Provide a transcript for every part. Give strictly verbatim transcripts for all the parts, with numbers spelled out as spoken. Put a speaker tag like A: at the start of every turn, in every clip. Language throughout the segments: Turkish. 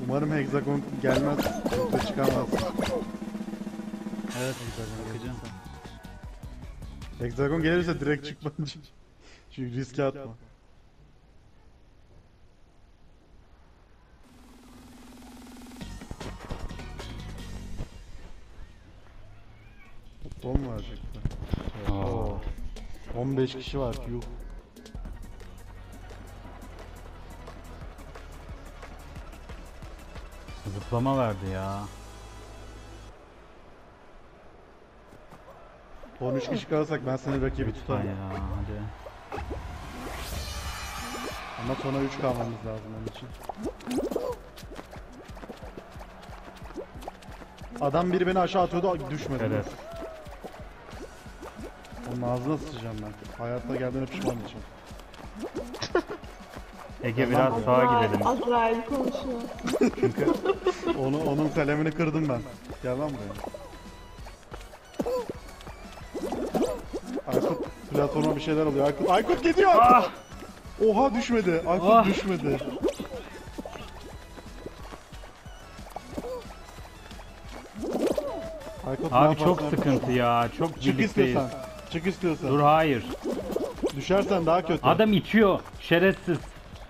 A: Umarım Hexagon gelmez, yoksa çıkamaz.
B: Evet, bakacağım.
A: Hexagon gelirse direkt çıkma. Çünkü riske atma. Bom var çıktı. Oo. on beş kişi var. Yuh.
B: Zıplama verdi ya.
A: on üç kişi kalırsak ben seni rakibi
B: Lütfen
A: tutarım.
B: ya, hadi.
A: Ama sona üç kalmamız lazım onun için. Adam biri beni aşağı atıyordu, düşmedi.
B: Evet.
A: Onun ağzına sıçacağım ben. Hayatta geldiğine pişman olacağım.
B: Ege biraz sağa gidelim.
C: Azrail konuşuyor.
A: Çünkü onu onun kalemini kırdım ben. Gel lan buraya. Aykut platforma bir şeyler oluyor. Aykut, Aykut gidiyor.
B: Ah!
A: Oha düşmedi. Aykut
B: Ah!
A: düşmedi. Aykut ne
B: Abi
A: yaparsın?
B: çok sıkıntı ya. Çok
A: Çık
B: birlikteyiz.
A: istiyorsan. Çık istiyorsan.
B: Dur, hayır.
A: Düşersen daha kötü.
B: Adam itiyor. Şerefsiz.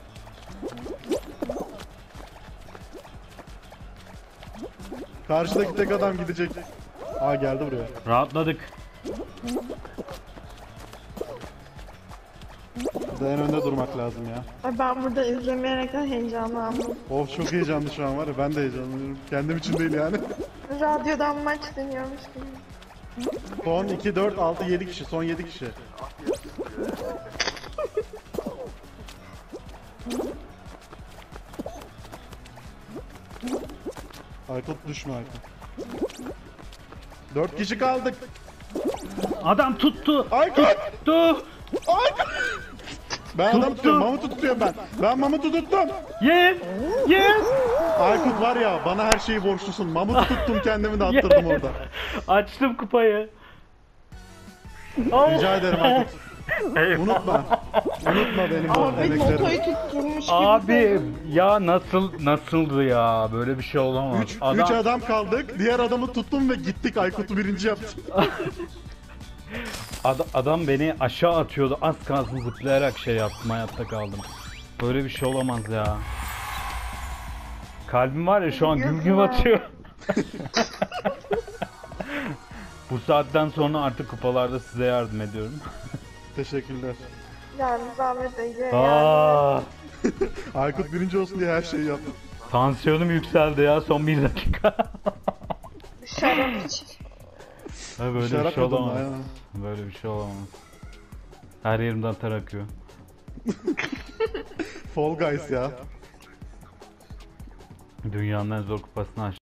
A: Karşıdaki tek adam gidecek. Aa geldi buraya.
B: Rahatladık.
A: Burada en önde durmak lazım ya.
C: Ay ben burada izlemeyerekten heyecanlandım.
A: Of çok heyecanlı şu an var ya, ben de heyecanlanıyorum. Kendim için değil yani.
C: Radyodan maç dinliyormuş gibi.
A: Son iki, dört, altı, yedi kişi. Son yedi kişi. Aykut düşme Aykut. dört kişi kaldık.
B: Adam tuttu.
A: Aykut!
B: Tuttu.
A: Ben adam
B: Tuttu.
A: tutuyorum, Mamut'u tutuyorum ben. Ben Mamut'u tuttum.
B: Yes. Yes.
A: Aykut var ya, bana her şeyi borçlusun. Mamut'u tuttum, kendimi de attırdım
B: Yes.
A: orada.
B: Açtım kupayı. Oh.
A: Rica ederim Aykut. Unutma. Unutma benim bu
C: Abi
A: emeklerimi.
C: motoyu tutturmuş gibi.
B: Abi ya nasıl nasıldı ya, böyle bir şey olamaz.
A: Üç,
B: adam,
A: üç adam kaldık. Diğer adamı tuttum ve gittik. Aykut'u birinci yaptım.
B: ad- adam beni aşağı atıyordu, az kalsın zıplayarak şey yaptım, hayatta kaldım. Böyle bir şey olamaz ya. Kalbim var ya şu an güm güm atıyor. Bu saatten sonra artık kupalarda size yardım ediyorum.
A: Teşekkürler.
C: Yani zahmet Ege yani.
B: Aa,
A: Aykut birinci olsun diye her şeyi yaptım.
B: tansiyonum yükseldi ya son bir dakika.
C: Şarap iç.
B: Ha, böyle bir
A: Şarap
B: şey
A: yudum
B: olamaz.
A: ya.
B: Böyle bir şey olamaz. Her yerimden ter akıyor.
A: Fall Guys ya.
B: Dünyanın en zor kupasını açtım.